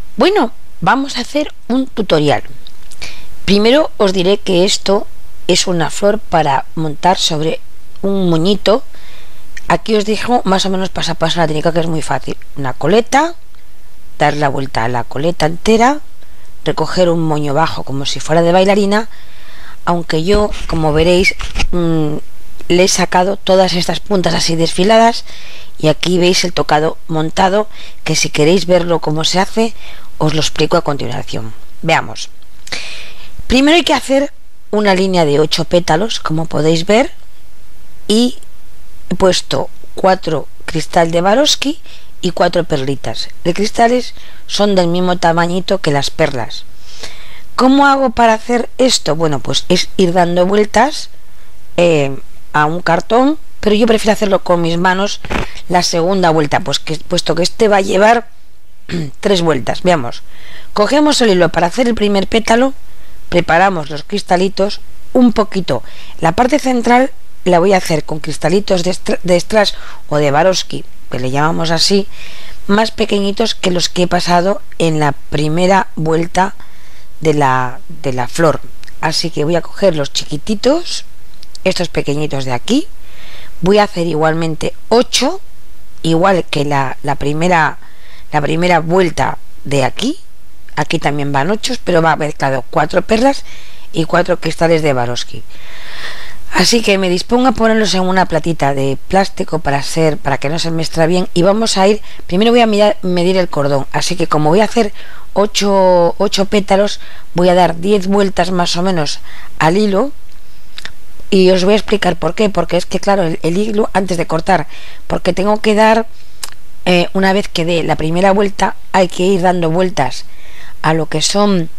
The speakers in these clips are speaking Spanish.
Bueno, vamos a hacer un tutorial. Primero os diré que esto es una flor para montar sobre un moñito. Aquí os dejo más o menos paso a paso la técnica, que es muy fácil. Una coleta, dar la vuelta a la coleta entera, recoger un moño bajo como si fuera de bailarina, aunque yo, como veréis, le he sacado todas estas puntas así desfiladas, y aquí veis el tocado montado, que si queréis verlo cómo se hace, os lo explico a continuación. Veamos. Primero hay que hacer una línea de 8 pétalos, como podéis ver, y he puesto 4 cristal de Swarovski y 4 perlitas. Los cristales son del mismo tamañito que las perlas. ¿Cómo hago para hacer esto? Bueno, pues es ir dando vueltas a un cartón, pero yo prefiero hacerlo con mis manos la segunda vuelta, puesto que este va a llevar 3 vueltas. Veamos. Cogemos el hilo para hacer el primer pétalo, preparamos los cristalitos un poquito. La parte central la voy a hacer con cristalitos de strass o de Swarovski, que le llamamos así, más pequeñitos que los que he pasado en la primera vuelta de la flor. Así que voy a coger los chiquititos, estos pequeñitos de aquí. Voy a hacer igualmente 8, igual que la primera vuelta de aquí. Aquí también van 8, pero va mezclado 4 perlas y 4 cristales de Swarovski. Así que me dispongo a ponerlos en una platita de plástico para que no se me extravíen, y vamos a ir, primero voy a medir el cordón, así que como voy a hacer 8 pétalos, voy a dar 10 vueltas más o menos al hilo, y os voy a explicar por qué. Porque es que claro, el hilo antes de cortar, porque tengo que dar, una vez que dé la primera vuelta, hay que ir dando vueltas a lo que son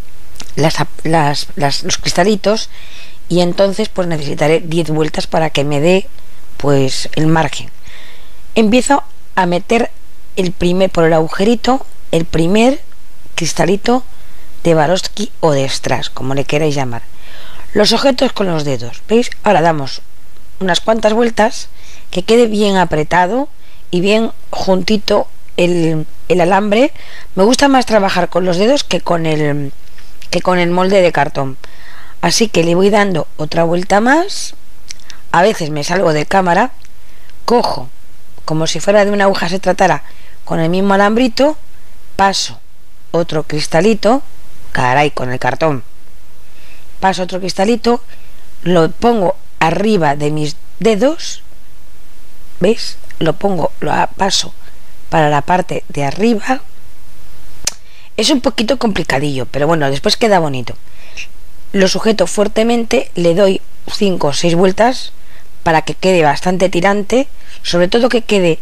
los cristalitos, y entonces pues necesitaré 10 vueltas para que me dé pues el margen. Empiezo a meter por el agujerito el primer cristalito de Swarovski o de strass, como le queráis llamar. Los objetos con los dedos, ¿veis? Ahora damos unas cuantas vueltas, que quede bien apretado y bien juntito el alambre. Me gusta más trabajar con los dedos que con el molde de cartón. Así que le voy dando otra vuelta más. A veces me salgo de cámara, cojo como si fuera de una aguja se tratara, con el mismo alambrito, paso otro cristalito, caray, con el cartón, paso otro cristalito, lo pongo arriba de mis dedos, ¿veis? Lo paso para la parte de arriba. Es un poquito complicadillo, pero bueno, después queda bonito. Lo sujeto fuertemente, le doy 5 o 6 vueltas para que quede bastante tirante, sobre todo que quede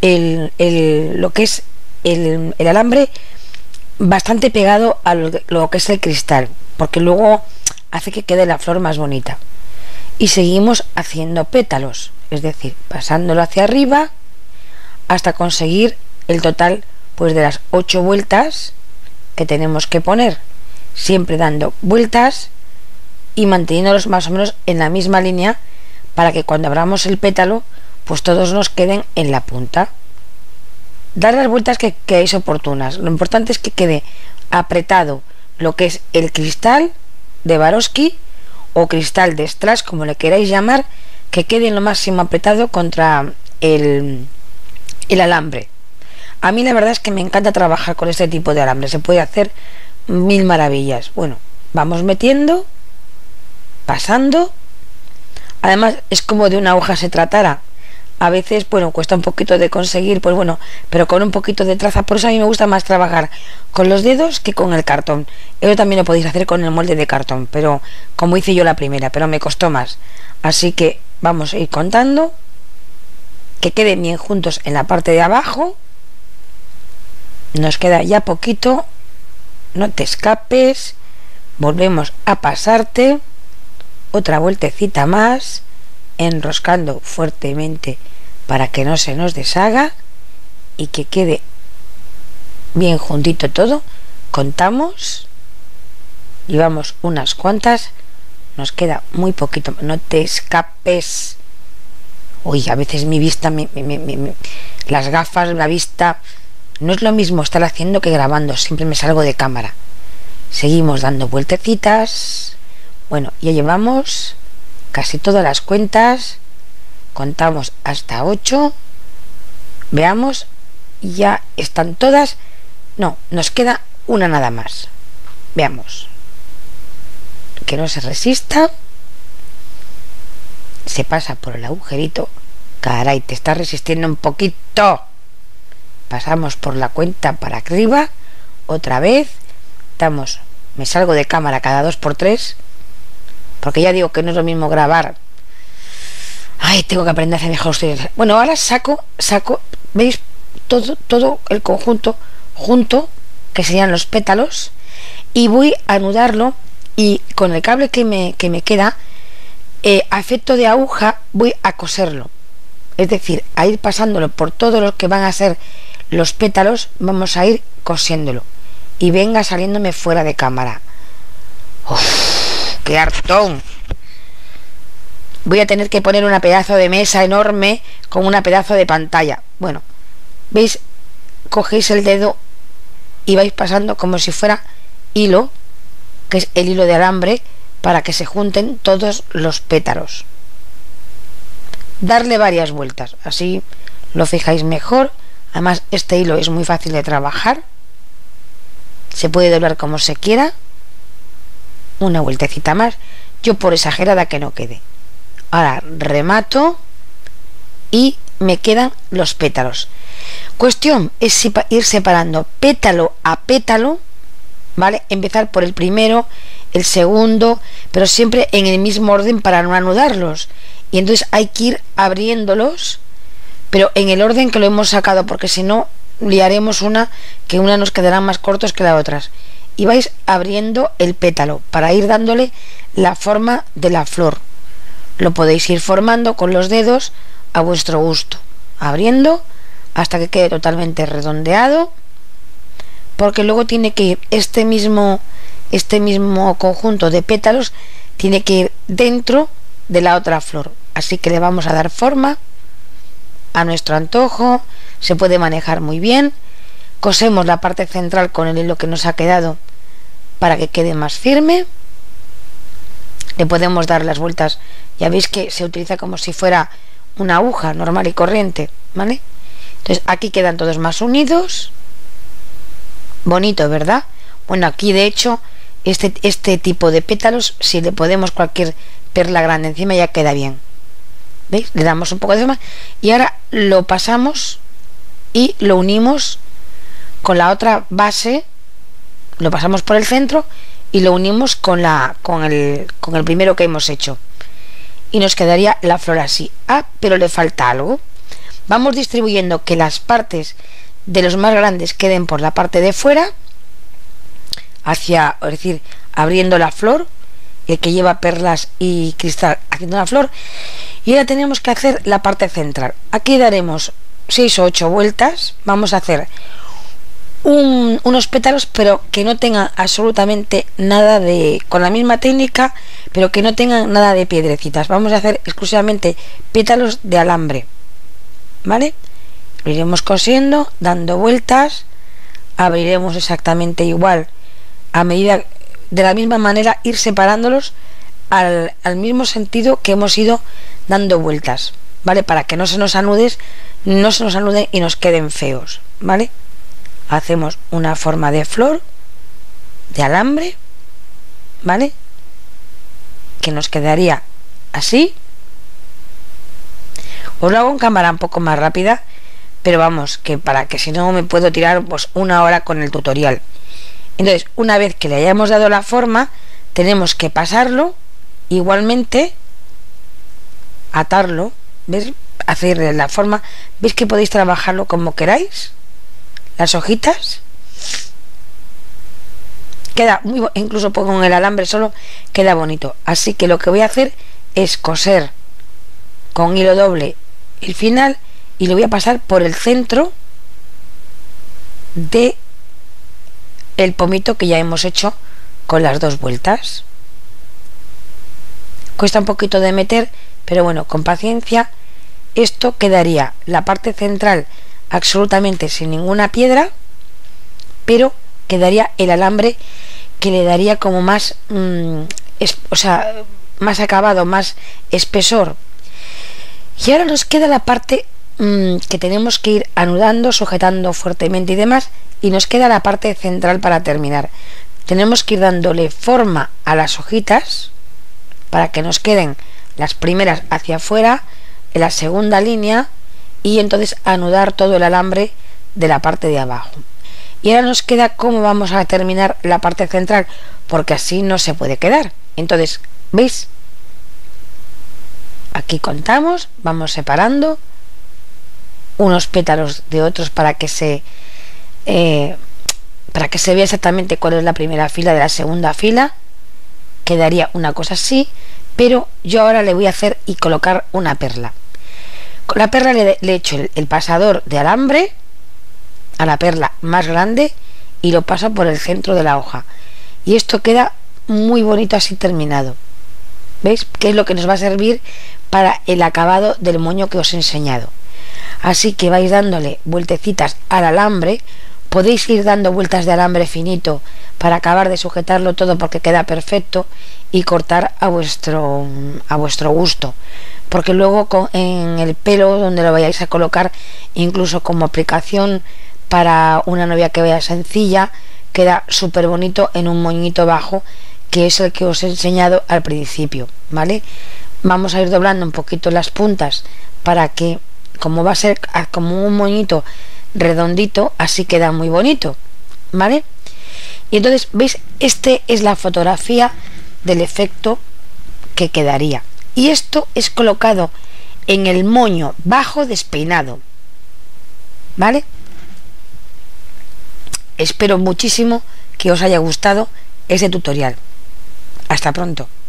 lo que es el alambre bastante pegado a lo que es el cristal, porque luego hace que quede la flor más bonita. Y seguimos haciendo pétalos, es decir, pasándolo hacia arriba hasta conseguir el total pues de las 8 vueltas que tenemos que poner, siempre dando vueltas y manteniéndolos más o menos en la misma línea, para que cuando abramos el pétalo pues todos nos queden en la punta. Dar las vueltas que queráis oportunas. Lo importante es que quede apretado lo que es el cristal de Swarovski o cristal de strass, como le queráis llamar, que quede en lo máximo apretado contra el alambre. A mí la verdad es que me encanta trabajar con este tipo de alambre, se puede hacer mil maravillas. Bueno, vamos metiendo, pasando. Además es como de una aguja se tratara. A veces, bueno, cuesta un poquito de conseguir, pues bueno, pero con un poquito de traza. Por eso a mí me gusta más trabajar con los dedos que con el cartón. Eso también lo podéis hacer con el molde de cartón, pero como hice yo la primera, pero me costó más. Así que vamos a ir contando, que queden bien juntos en la parte de abajo. Nos queda ya poquito, no te escapes. Volvemos a pasarte, otra vueltecita más, enroscando fuertemente para que no se nos deshaga y que quede bien juntito todo. Contamos, llevamos unas cuantas, nos queda muy poquito, no te escapes. Uy, a veces mi vista, las gafas, la vista no es lo mismo estar haciendo que grabando, siempre me salgo de cámara. Seguimos dando vueltecitas. Bueno, ya llevamos casi todas las cuentas, contamos hasta 8, veamos, ya están todas. No, nos queda una nada más. Veamos, que no se resista, se pasa por el agujerito. Caray, te está resistiendo un poquito. Pasamos por la cuenta para arriba, otra vez, damos, me salgo de cámara cada 2×3, porque ya digo que no es lo mismo grabar. Ay, tengo que aprender a hacer mejor ustedes. Bueno, ahora saco, ¿veis? Todo el conjunto junto, que serían los pétalos, y voy a anudarlo, y con el cable que me queda, a efecto de aguja, voy a coserlo. Es decir, a ir pasándolo por todos los que van a ser los pétalos, vamos a ir cosiéndolo. Y venga saliéndome fuera de cámara. ¡Uf! ¡Qué hartón! Voy a tener que poner una pedazo de mesa enorme con una pedazo de pantalla. Bueno, ¿veis? Cogéis el dedo y vais pasando como si fuera hilo, que es el hilo de alambre, para que se junten todos los pétalos. Darle varias vueltas, así lo fijáis mejor. Además, este hilo es muy fácil de trabajar, se puede doblar como se quiera. Una vueltecita más, yo por exagerada que no quede. Ahora remato y me quedan los pétalos. Cuestión es ir separando pétalo a pétalo, ¿vale? Empezar por el primero, el segundo, pero siempre en el mismo orden para no anudarlos. Y entonces hay que ir abriéndolos, pero en el orden que lo hemos sacado, porque si no liaremos que una nos quedará más cortos que las otras. Y vais abriendo el pétalo para ir dándole la forma de la flor. Lo podéis ir formando con los dedos a vuestro gusto, abriendo hasta que quede totalmente redondeado, porque luego tiene que ir este mismo conjunto de pétalos tiene que ir dentro de la otra flor. Así que le vamos a dar forma a nuestro antojo. Se puede manejar muy bien. Cosemos la parte central con el hilo que nos ha quedado para que quede más firme. Le podemos dar las vueltas. Ya veis que se utiliza como si fuera una aguja normal y corriente, ¿vale? Entonces aquí quedan todos más unidos. Bonito, ¿verdad? Bueno, aquí de hecho este tipo de pétalos, si le podemos cualquier perla grande encima, ya queda bien. ¿Veis? Le damos un poco de forma y ahora lo pasamos y lo unimos con la otra base. Lo pasamos por el centro y lo unimos con el primero que hemos hecho, y nos quedaría la flor así. Pero le falta algo. Vamos distribuyendo que las partes de los más grandes queden por la parte de fuera, es decir, abriendo la flor, el que lleva perlas y cristal haciendo la flor. Y ahora tenemos que hacer la parte central. Aquí daremos 6 o 8 vueltas. Vamos a hacer unos pétalos, pero que no tengan absolutamente nada con la misma técnica, pero que no tengan nada de piedrecitas. Vamos a hacer exclusivamente pétalos de alambre, ¿vale? Lo iremos cosiendo, dando vueltas. Abriremos exactamente igual, a medida, de la misma manera, ir separándolos al mismo sentido que hemos ido dando vueltas, ¿vale? Para que no se nos anuden y nos queden feos, ¿vale? Hacemos una forma de flor de alambre, ¿vale? Que nos quedaría así. Os lo hago en cámara un poco más rápida, pero vamos, que para que si no me puedo tirar pues 1 hora con el tutorial. Entonces, una vez que le hayamos dado la forma, tenemos que pasarlo igualmente, atarlo, ¿ves? Hacerle la forma. ¿Veis que podéis trabajarlo como queráis? Las hojitas queda muy incluso con el alambre solo queda bonito. Así que lo que voy a hacer es coser con hilo doble el final y lo voy a pasar por el centro de el pomito que ya hemos hecho con las 2 vueltas. Cuesta un poquito de meter, pero bueno, con paciencia. Esto quedaría la parte central absolutamente sin ninguna piedra, pero quedaría el alambre que le daría como más más acabado, más espesor. Y ahora nos queda la parte que tenemos que ir anudando, sujetando fuertemente y demás, y nos queda la parte central para terminar. Tenemos que ir dándole forma a las hojitas para que nos queden las primeras hacia afuera, en la segunda línea, y entonces anudar todo el alambre de la parte de abajo. Y ahora nos queda cómo vamos a terminar la parte central, porque así no se puede quedar. Entonces, ¿veis? Aquí contamos, vamos separando unos pétalos de otros para que se vea exactamente cuál es la primera fila de la segunda fila. Quedaría una cosa así, pero yo ahora le voy a hacer y colocar una perla. Con la perla le he hecho el pasador de alambre a la perla más grande y lo paso por el centro de la hoja, y esto queda muy bonito así terminado. ¿Veis? Que es lo que nos va a servir para el acabado del moño que os he enseñado. Así que vais dándole vueltecitas al alambre. Podéis ir dando vueltas de alambre finito para acabar de sujetarlo todo, porque queda perfecto, y cortar a vuestro gusto, porque luego en el pelo donde lo vayáis a colocar, incluso como aplicación para una novia que vaya sencilla, queda súper bonito en un moñito bajo, que es el que os he enseñado al principio, ¿vale? Vamos a ir doblando un poquito las puntas para que, como va a ser como un moñito redondito, así queda muy bonito, ¿vale? Y entonces, ¿veis? Este es la fotografía del efecto que quedaría. Y esto es colocado en el moño bajo despeinado, ¿vale? Espero muchísimo que os haya gustado este tutorial. Hasta pronto.